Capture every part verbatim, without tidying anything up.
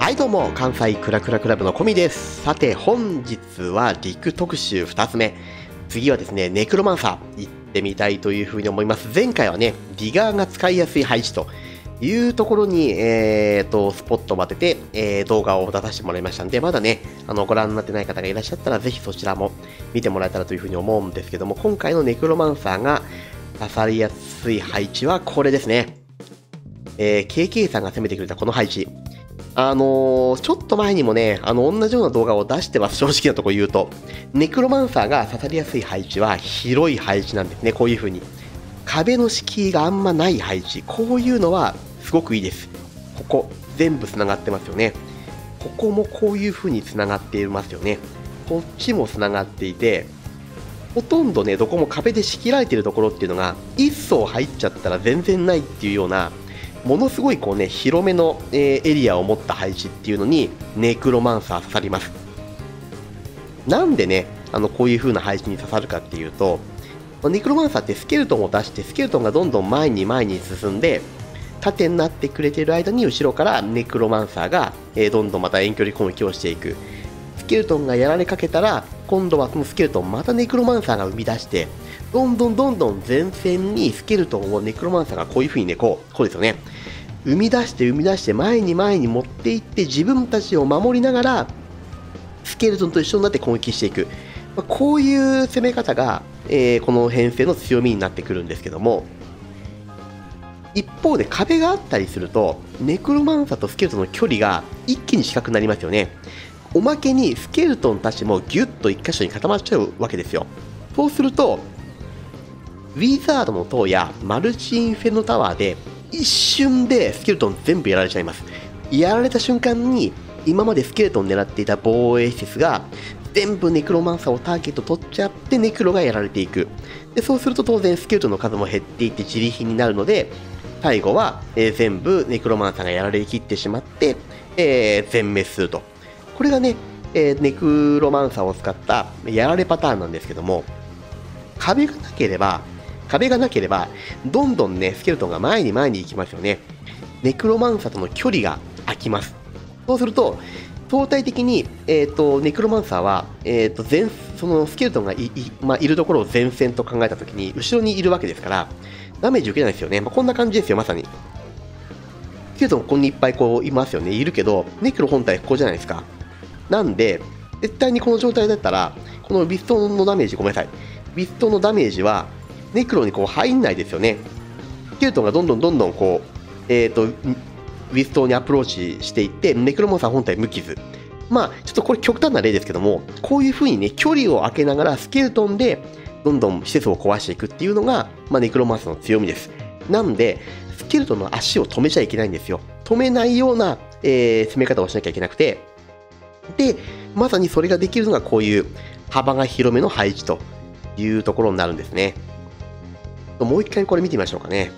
はいどうも、関西クラクラクラブのコミです。さて、本日は陸特集ふたつめ。次はですね、ネクロマンサー行ってみたいというふうに思います。前回はね、ディガーが使いやすい配置というところに、えーと、スポットを当てて、えー、動画を出させてもらいましたんで、まだね、あの、ご覧になってない方がいらっしゃったら、ぜひそちらも見てもらえたらというふうに思うんですけども、今回のネクロマンサーが刺さりやすい配置はこれですね。えー、ケーケー さんが攻めてくれたこの配置。あのー、ちょっと前にもね、あの、同じような動画を出してます。正直なところ言うと。ネクロマンサーが刺さりやすい配置は広い配置なんですね。こういう風に。壁の敷居があんまない配置。こういうのはすごくいいです。ここ、全部繋がってますよね。ここもこういう風に繋がっていますよね。こっちも繋がっていて、ほとんどね、どこも壁で仕切られているところっていうのが、一層入っちゃったら全然ないっていうような、ものすごいこうね、広めの、えー、エリアを持った配置っていうのにネクロマンサー刺さります。なんでね、あのこういう風な配置に刺さるかっていうと、ネクロマンサーってスケルトンを出して、スケルトンがどんどん前に前に進んで、縦になってくれている間に後ろからネクロマンサーが、えー、どんどんまた遠距離攻撃をしていく。スケルトンがやられかけたら、今度はそのスケルトンまたネクロマンサーが生み出して、どんどんどんどん前線にスケルトンをネクロマンサーがこういう風にね、こう、こうですよね。生み出して生み出して前に前に持っていって自分たちを守りながらスケルトンと一緒になって攻撃していく、まあ、こういう攻め方が、えー、この編成の強みになってくるんですけども、一方で壁があったりするとネクロマンサーとスケルトンの距離が一気に近くなりますよね。おまけにスケルトンたちもギュッと一箇所に固まっちゃうわけですよ。そうするとウィザードの塔やマルチインフェルノタワーで一瞬でスケルトン全部やられちゃいます。やられた瞬間に今までスケルトンを狙っていた防衛施設が全部ネクロマンサーをターゲット取っちゃってネクロがやられていく。でそうすると当然スケルトンの数も減っていって自利品になるので、最後は、えー、全部ネクロマンサーがやられきってしまって、えー、全滅すると。これがね、えー、ネクロマンサーを使ったやられパターンなんですけども、壁がなければ壁がなければ、どんどんね、スケルトンが前に前に行きますよね。ネクロマンサーとの距離が空きます。そうすると、相対的に、えーと、ネクロマンサーは、えーと、前そのスケルトンが い, い,、まあ、いるところを前線と考えたときに、後ろにいるわけですから、ダメージ受けないですよね。まあ、こんな感じですよ、まさに。スケルトンここにいっぱいこういますよね。いるけど、ネクロ本体ここじゃないですか。なんで、絶対にこの状態だったら、このビストのダメージ、ごめんなさい。ビストのダメージは、ネクロにこう入んないですよね。スケルトンがどんどんどんどんこう、えーと、ウィストにアプローチしていって、ネクロマンサー本体無傷。まあ、ちょっとこれ極端な例ですけども、こういう風にね、距離を空けながらスケルトンでどんどん施設を壊していくっていうのが、まあ、ネクロマンサーの強みです。なんで、スケルトンの足を止めちゃいけないんですよ。止めないような、えー、攻め方をしなきゃいけなくて、で、まさにそれができるのがこういう幅が広めの配置というところになるんですね。もう一回これ見てみましょうかね。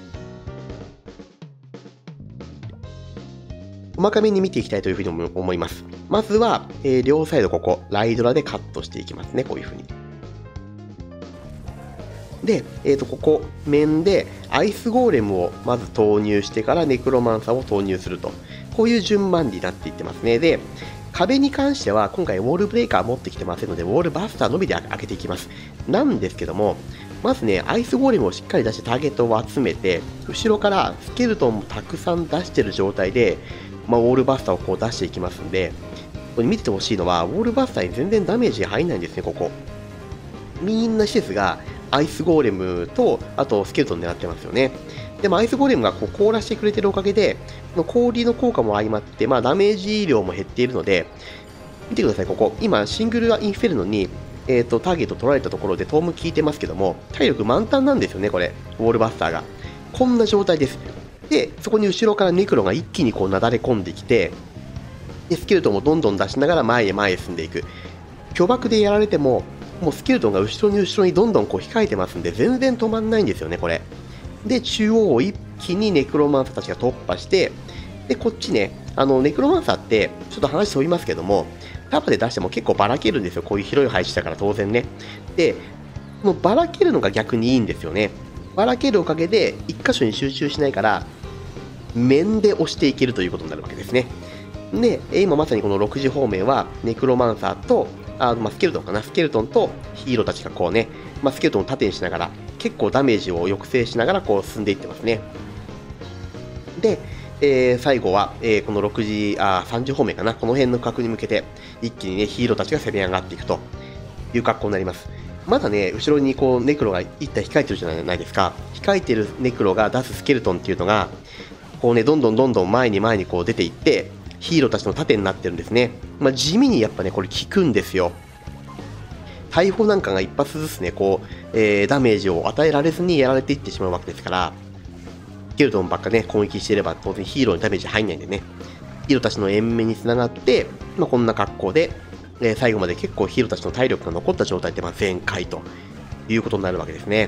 細かめに見ていきたいというふうに思います。まずは、えー、両サイドここ、ライドラでカットしていきますね。こういうふうに。で、えーと、ここ、面でアイスゴーレムをまず投入してからネクロマンサーを投入すると。こういう順番になっていってますね。で、壁に関しては今回ウォールブレーカー持ってきてませんので、ウォールバスターのみで開けていきます。なんですけども、まずね、アイスゴーレムをしっかり出してターゲットを集めて、後ろからスケルトンもたくさん出している状態で、まあ、ウォールバスターをこう出していきますんで、ここに見ててほしいのは、ウォールバスターに全然ダメージ入んないんですね、ここ。みんな施設がアイスゴーレムと、あとスケルトン狙ってますよね。でもアイスゴーレムがこう凍らせてくれてるおかげで、この氷の効果も相まって、まあ、ダメージ量も減っているので、見てください、ここ。今、シングルインフェルノに、えーと、ターゲット取られたところでトーム効いてますけども、体力満タンなんですよね、これ。ウォールバスターが。こんな状態です。で、そこに後ろからネクロが一気にこうなだれ込んできて、でスケルトンもどんどん出しながら前へ前へ進んでいく。巨爆でやられても、もうスケルトンが後ろに後ろにどんどんこう控えてますんで、全然止まんないんですよね、これ。で、中央を一気にネクロマンサーたちが突破して、で、こっちね、あの、ネクロマンサーって、ちょっと話飛びますけども、タップで出しても結構ばらけるんですよ。こういう広い配置だから当然ね。で、このばらけるのが逆にいいんですよね。ばらけるおかげで、一箇所に集中しないから、面で押していけるということになるわけですね。 で、今まさにこのろくじ方面は、ネクロマンサーと、あまあ、スケルトンかな、スケルトンとヒーローたちがこうね、まあ、スケルトンを盾にしながら、結構ダメージを抑制しながらこう進んでいってますね。で、えー、最後は、えー、このろくじ、あさんじ方面かな、この辺の角に向けて、一気にね、ヒーローたちが攻め上がっていくという格好になります。まだね、後ろにこうネクロが一体控えてるじゃないですか。控えてるネクロが出すスケルトンっていうのが、こうね、どんどんどんどん前に前にこう出ていって、ヒーローたちの盾になってるんですね。まあ、地味にやっぱね、これ効くんですよ。大砲なんかが一発ずつね、こう、えー、ダメージを与えられずにやられていってしまうわけですから、スケルトンばっかね、攻撃していれば当然ヒーローにダメージ入んないんでね、ヒーローたちの延命につながって、まあ、こんな格好で、えー、最後まで結構ヒーローたちの体力が残った状態で、まあ、全開ということになるわけですね。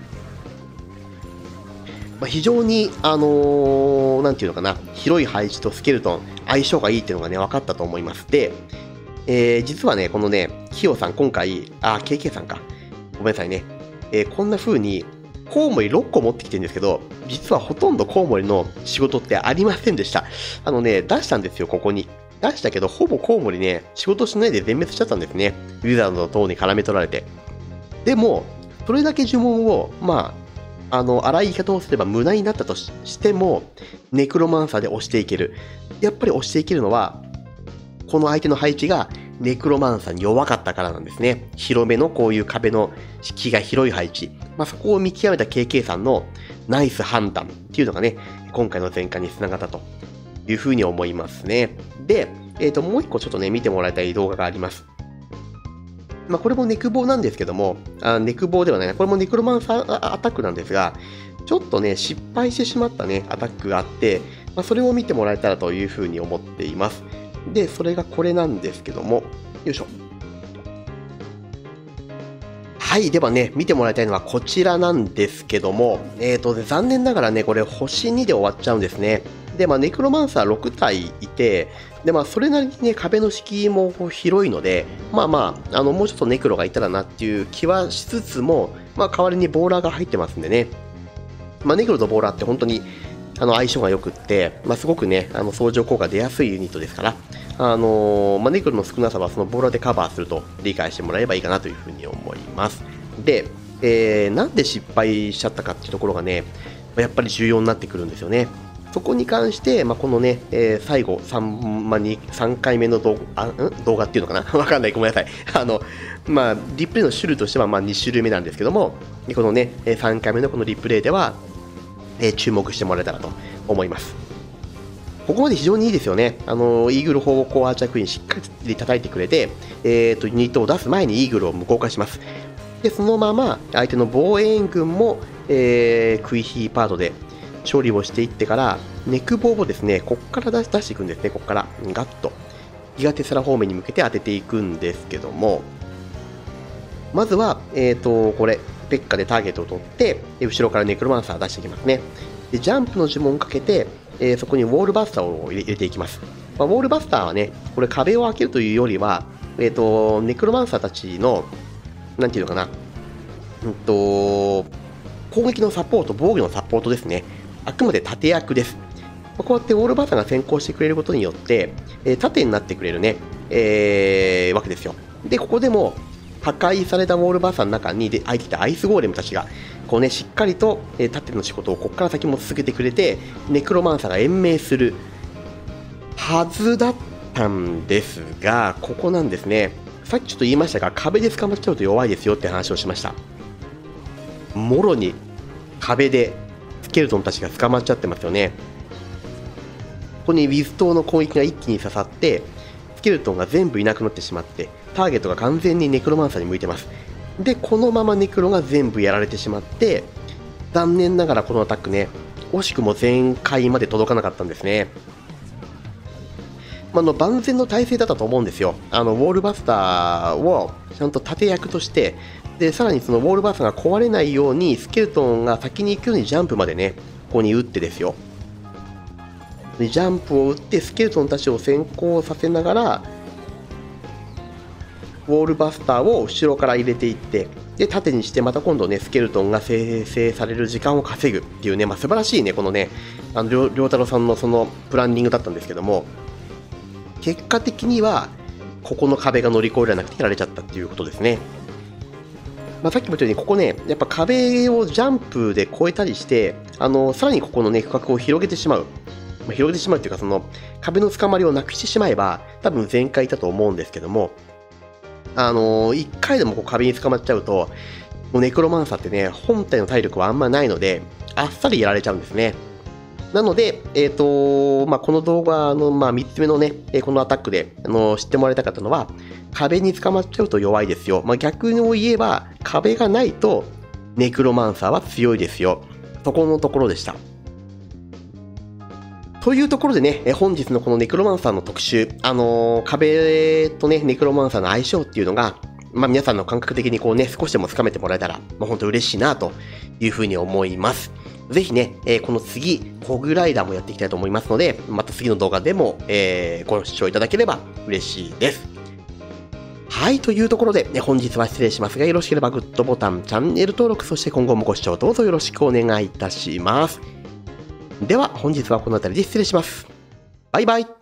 まあ、非常に、あのー、なんていうのかな、広い配置とスケルトン、相性がいいっていうのがね、分かったと思います。で、えー、実はね、このね、キヨさん、今回、あ、ケーケー さんか。ごめんなさいね。えー、こんな風に、コウモリろっこ持ってきてるんですけど、実はほとんどコウモリの仕事ってありませんでした。あのね、出したんですよ、ここに。出したけど、ほぼコウモリね、仕事しないで全滅しちゃったんですね。ウィザードの塔に絡め取られて。でも、それだけ呪文を、まあ、あの、荒い言い方をすれば無駄になったとしても、ネクロマンサーで押していける。やっぱり押していけるのは、この相手の配置がネクロマンサーに弱かったからなんですね。広めのこういう壁の敷居が広い配置。まあ、そこを見極めた ケーケー さんのナイス判断っていうのがね、今回の前回につながったというふうに思いますね。で、えっと、もう一個ちょっとね、見てもらいたい動画があります。まあ、これもネクボーなんですけども、あネクボーではない、これもネクロマンサーアタックなんですが、ちょっとね、失敗してしまったね、アタックがあって、まあ、それを見てもらえたらというふうに思っています。で、それがこれなんですけども、よいしょ。はい、ではね、見てもらいたいのはこちらなんですけども、えーと、残念ながらね、これ星にで終わっちゃうんですね。で、まあ、ネクロマンサーろく体いて、で、まあ、それなりにね、壁の敷居も広いので、まあまあ、あの、もうちょっとネクロがいたらなっていう気はしつつも、まあ、代わりにボーラーが入ってますんでね。まあ、ネクロとボーラーって本当に、あの、相性が良くって、まあ、すごくね、あの、相乗効果出やすいユニットですから、あのー、まあ、ネクロの少なさはそのボーラーでカバーすると理解してもらえばいいかなというふうに思います。で、えー、なんで失敗しちゃったかっていうところがね、やっぱり重要になってくるんですよね。そこに関して、まあ、このね、えー、最後 3,、まあ、さんかいめの動画、ん動画っていうのかなわかんない。ごめんなさい。あの、まあ、リプレイの種類としてはまあに種類目なんですけども、このね、さんかいめのこのリプレイでは、えー、注目してもらえたらと思います。ここまで非常にいいですよね。あの、イーグル方向アーチャークイーンしっかり叩いてくれて、えーと、ユニットを出す前にイーグルを無効化します。で、そのまま相手の防衛軍も、えー、クイヒーパートで処理をしていってから、ネクボーをですね、こっから出し出していくんですね、こっから。ガッと。ギガテスラ方面に向けて当てていくんですけども、まずは、えーと、これ、ペッカでターゲットを取って、後ろからネクロマンサー出していきますね。で、ジャンプの呪文をかけて、えー、そこにウォールバスターを入れていきます。まあ、ウォールバスターはね、これ壁を開けるというよりは、えーと、ネクロマンサーたちの、なんていうのかな、うんと、攻撃のサポート、防御のサポートですね。あくまで盾役です。まあ、こうやってウォールバスターが先行してくれることによって、えー、盾になってくれるね、えー、わけですよ。で、ここでも、破壊されたウォールバスターの中にで入ってきたアイスゴーレムたちが、こうね、しっかりと、えー、盾の仕事をここから先も続けてくれて、ネクロマンサーが延命するはずだったんですが、ここなんですね。さっきちょっと言いましたが、壁で捕まっちゃうと弱いですよって話をしました。もろに壁でスケルトンたちが捕まっちゃってますよね。ここにウィズ島の攻撃が一気に刺さって、スケルトンが全部いなくなってしまって、ターゲットが完全にネクロマンサーに向いてます。で、このままネクロが全部やられてしまって、残念ながらこのアタックね、惜しくも全開まで届かなかったんですね。まあ、の万全の体制だったと思うんですよ。あのウォールバスターをちゃんと盾役として、でさらにそのウォールバスターが壊れないようにスケルトンが先に行くようにジャンプまでね、ここに打ってですよ。でジャンプを打ってスケルトンたちを先行させながら、ウォールバスターを後ろから入れていって、で縦にしてまた今度ねスケルトンが生成される時間を稼ぐっていうね、まあ、素晴らしいねこのねあの良太郎さんのそのプランニングだったんですけども、 結果的にはここの壁が乗り越えられなくてやられちゃったっていうことですね。まあ、さっきも言ったようにここねやっぱ壁をジャンプで越えたりしてあのさらにここのね区画を広げてしまう、まあ、広げてしまうっていうかその壁の捕まりをなくしてしまえば多分全開だと思うんですけども、あのいっかいでもこう壁に捕まっちゃうともうネクロマンサーってね本体の体力はあんまないのであっさりやられちゃうんですね。なので、えーとまあ、この動画の、まあ、みっつめのね、このアタックであの知ってもらいたかったのは、壁に捕まっちゃうと弱いですよ。まあ、逆を言えば、壁がないとネクロマンサーは強いですよ。そこのところでした。というところでね、本日のこのネクロマンサーの特集、あのー、壁とね、ネクロマンサーの相性っていうのが、まあ、皆さんの感覚的にこうね、少しでもつかめてもらえたら、まあ、本当嬉しいなというふうに思います。ぜひね、えー、この次、ホグライダーもやっていきたいと思いますので、また次の動画でも、えー、ご視聴いただければ嬉しいです。はい、というところで、ね、本日は失礼しますが、よろしければグッドボタン、チャンネル登録、そして今後もご視聴どうぞよろしくお願いいたします。では、本日はこの辺りで失礼します。バイバイ。